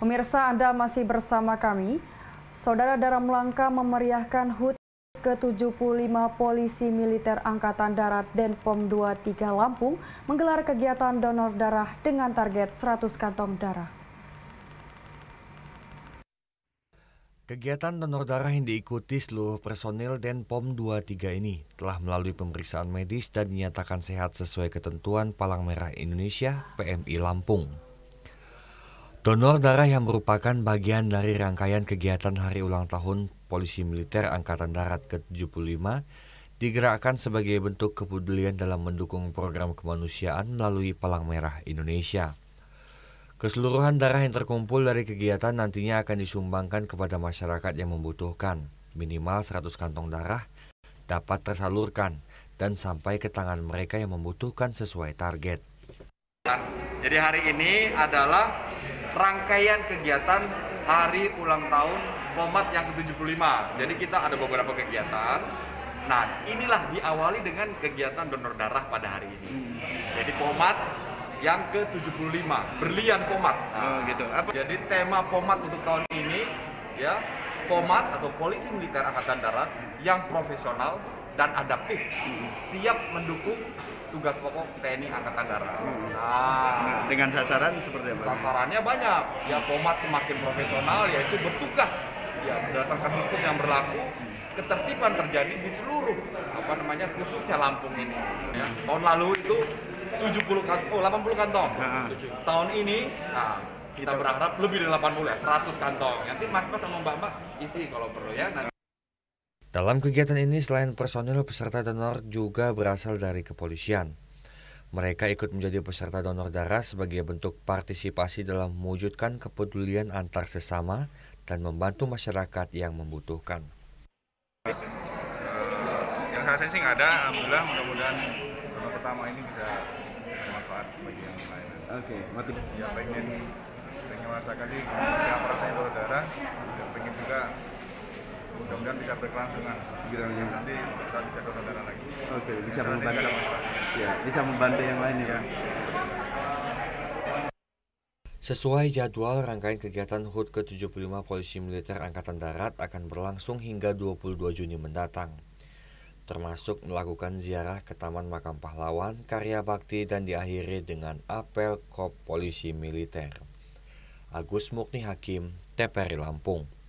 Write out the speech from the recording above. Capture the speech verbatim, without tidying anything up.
Pemirsa, Anda masih bersama kami. Saudara Dalam Langkah memeriahkan H U T ke tujuh puluh lima Polisi Militer Angkatan Darat Denpom dua puluh tiga Lampung menggelar kegiatan donor darah dengan target seratus kantong darah. Kegiatan donor darah yang diikuti seluruh personil Denpom dua puluh tiga ini telah melalui pemeriksaan medis dan dinyatakan sehat sesuai ketentuan Palang Merah Indonesia P M I Lampung. Donor darah yang merupakan bagian dari rangkaian kegiatan Hari Ulang Tahun Polisi Militer Angkatan Darat ke tujuh puluh lima digerakkan sebagai bentuk kepedulian dalam mendukung program kemanusiaan melalui Palang Merah Indonesia. Keseluruhan darah yang terkumpul dari kegiatan nantinya akan disumbangkan kepada masyarakat yang membutuhkan. Minimal seratus kantong darah dapat tersalurkan dan sampai ke tangan mereka yang membutuhkan sesuai target. Jadi hari ini adalah rangkaian kegiatan Hari Ulang Tahun Pomat yang ke tujuh puluh lima. Jadi kita ada beberapa kegiatan. Nah, inilah diawali dengan kegiatan donor darah pada hari ini. Jadi Pomat yang ke tujuh puluh lima, berlian Pomat. Nah, oh, gitu. Apa? Jadi tema Pomat untuk tahun ini ya, Pomat atau Polisi Militer Angkatan Darat yang profesional dan adaptif, siap mendukung tugas pokok T N I Angkatan Darat. Nah, dengan sasaran seperti apa? Sasarannya banyak. Ya, Pomat semakin profesional, yaitu bertugas ya berdasarkan hukum yang berlaku. Ketertiban terjadi di seluruh apa namanya khususnya Lampung ini. Ya, tahun lalu itu tujuh puluh kantong, oh delapan puluh kantong. Nah. Tahun ini, nah, kita berharap lebih dari delapan puluh ya, seratus kantong. Nanti Mas-mas sama Mbak-mbak isi kalau perlu ya. Nanti. Dalam kegiatan ini selain personil peserta donor juga berasal dari kepolisian. Mereka ikut menjadi peserta donor darah sebagai bentuk partisipasi dalam mewujudkan kepedulian antar sesama dan membantu masyarakat yang membutuhkan. Uh, yang saya sih nggak ada, alhamdulillah, mudah-mudahan donor pertama ini bisa bermanfaat bagi yang lain. Oke, motif ya pengen pengen merasakan sih yang rasanya donor darah, dan pengen juga mudah-mudahan bisa berkelangsungan. Nanti kita bisa donor darah lagi. Oke, bisa ya, membantu. Ya, bisa membantu yang lain ya. Sesuai jadwal, rangkaian kegiatan H U T ke tujuh puluh lima Polisi Militer Angkatan Darat akan berlangsung hingga dua puluh dua Juni mendatang. Termasuk melakukan ziarah ke Taman Makam Pahlawan, Karya Bakti, dan diakhiri dengan apel Kop Polisi Militer. Agus Mukni Hakim, T V R I Lampung.